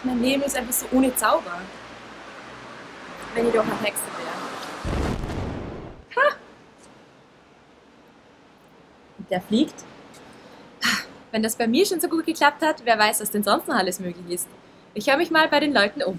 Mein Leben ist einfach so ohne Zauber. Wenn ich doch eine Hexe wäre. Ha! Und der fliegt. Wenn das bei mir schon so gut geklappt hat, wer weiß, was denn sonst noch alles möglich ist. Ich höre mich mal bei den Leuten um.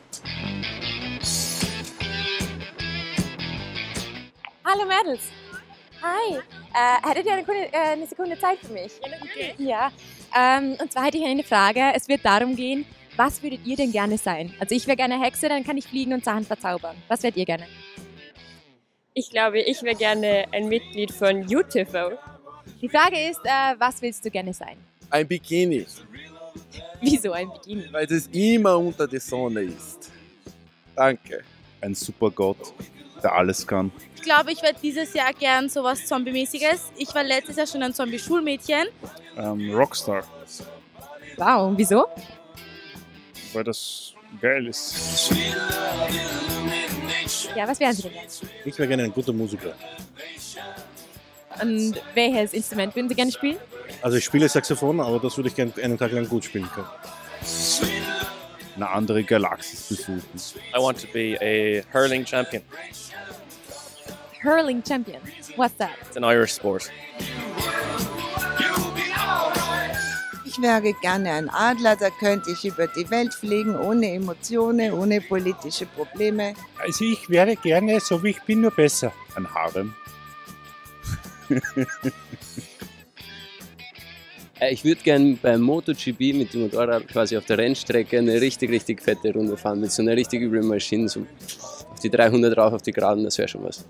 Hallo Mädels. Hi. Hättet ihr eine Sekunde Zeit für mich? Okay. Ja. Und zwar hätte ich eine Frage. Es wird darum gehen, was würdet ihr denn gerne sein? Also ich wäre gerne Hexe, dann kann ich fliegen und Sachen verzaubern. Was wärt ihr gerne? Ich glaube, ich wäre gerne ein Mitglied von UTV. Die Frage ist, was willst du gerne sein? Ein Bikini, Wieso ein Bikini? weil es immer unter der Sonne ist. Danke. Ein Supergott, der alles kann. Ich glaube, ich werde dieses Jahr gern sowas Zombie-mäßiges. Ich war letztes Jahr schon ein Zombie-Schulmädchen. Rockstar, Wow, wieso? weil das geil ist. Ja, was wären sie denn gerne? Ich wäre gerne ein guter Musiker. Und welches Instrument würden sie gerne spielen? Also ich spiele Saxophon, aber das würde ich gerne einen Tag lang gut spielen können. Eine andere Galaxis besuchen. I want to be a hurling champion. Hurling Champion. What's that? It's an Irish sport. Ich wäre gerne ein Adler, da könnte ich über die Welt fliegen, ohne Emotionen, ohne politische Probleme. Also ich wäre gerne so wie ich bin, nur besser. Ein Harem. Ich würde gerne beim MotoGP mit dem Motorrad quasi auf der Rennstrecke eine richtig fette Runde fahren mit so einer richtig üblen Maschine, so auf die 300 rauf, auf die Geraden, das wäre schon was.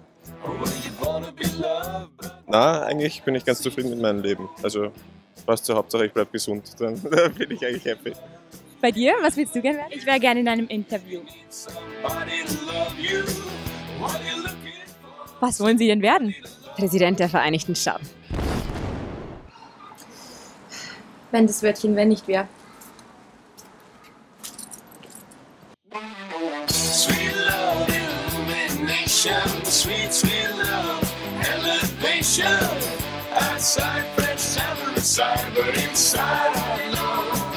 Na, eigentlich bin ich ganz zufrieden mit meinem Leben. Also passt zur Hauptsache, ich bleibe gesund, dann bin ich eigentlich happy. Bei dir? Was willst du gerne werden? Ich wäre gerne in einem Interview. Was wollen Sie denn werden? Präsident der Vereinigten Staaten. Wenn das Wörtchen wenn nicht wäre. Sweet love, illumination, sweet love, elevation. Outside, fresh, cyber, but inside I know.